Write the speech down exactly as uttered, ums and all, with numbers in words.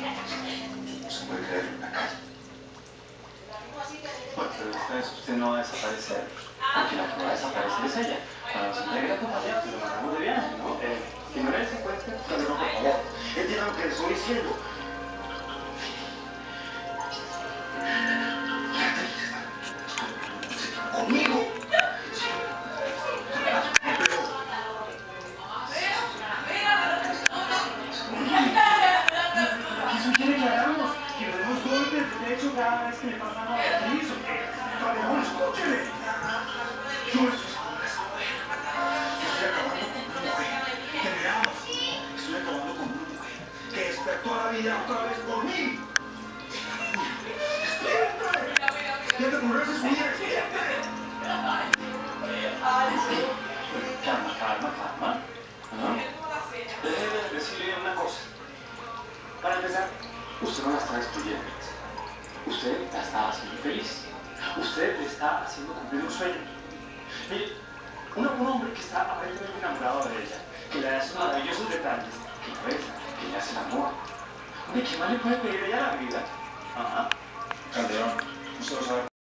No se puede creer en la calle. Bueno, pero esta vez usted no va a desaparecer, porque la que va a desaparecer es ella. Para nos entregue la compañía, pues lo mandamos de viaje, ¿no? Eh, si no le secuestra, No, no, por favor. Entienda lo que le estoy diciendo. Conmigo. Eso quiere que hagamos, que le demos golpes de hecho cada vez que le pasan a la actriz, ¿o qué? Calderón, escúcheme. Yo no estoy Estoy acabando con una mujer que me ama. Estoy acabando con una mujer que despertó a la vida otra vez por mí. ¡Despierte! ¡Ya te conoces su vida! ¡Despierte! Calma, calma, calma. ¿Ah? Déjeme decirle una cosa. Para empezar, usted no la está destruyendo. Usted la está haciendo feliz. Usted le está haciendo cumplir un sueño. Mire, un, un hombre que está aparentemente enamorado de ella, que le da esos maravillosos detalles, que la besa, que le hace el amor. Hombre, ¿qué más le puede pedir ella a la vida? Ajá. Calderón, usted lo sabe.